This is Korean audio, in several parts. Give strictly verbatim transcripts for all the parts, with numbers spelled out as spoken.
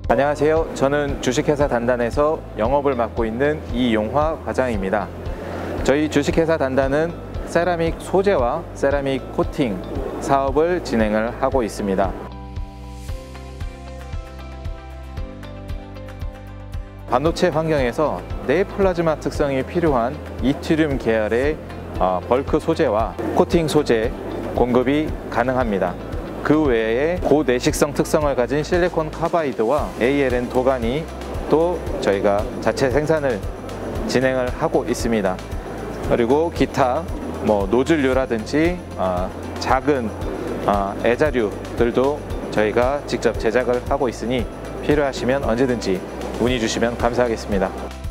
안녕하세요. 저는 주식회사 단단에서 영업을 맡고 있는 이용화 과장입니다. 저희 주식회사 단단은 세라믹 소재와 세라믹 코팅 사업을 진행을 하고 있습니다. 반도체 환경에서 내플라즈마 특성이 필요한 이트륨 계열의 벌크 소재와 코팅 소재 공급이 가능합니다. 그 외에 고내식성 특성을 가진 실리콘 카바이드와 에이엘엔 도가니 또 저희가 자체 생산을 진행을 하고 있습니다. 그리고 기타 뭐 노즐류라든지 어, 작은 어, 애자류들도 저희가 직접 제작을 하고 있으니 필요하시면 언제든지 문의 주시면 감사하겠습니다.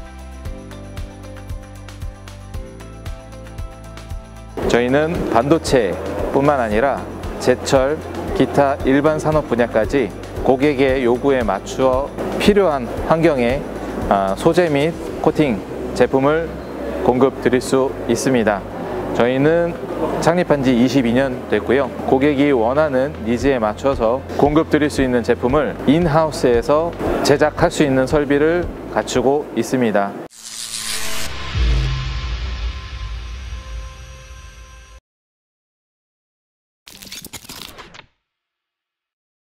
저희는 반도체뿐만 아니라 제철, 기타 일반 산업 분야까지 고객의 요구에 맞추어 필요한 환경의 소재 및 코팅 제품을 공급 드릴 수 있습니다. 저희는 창립한 지 이십이 년 됐고요. 고객이 원하는 니즈에 맞춰서 공급 드릴 수 있는 제품을 인하우스에서 제작할 수 있는 설비를 갖추고 있습니다.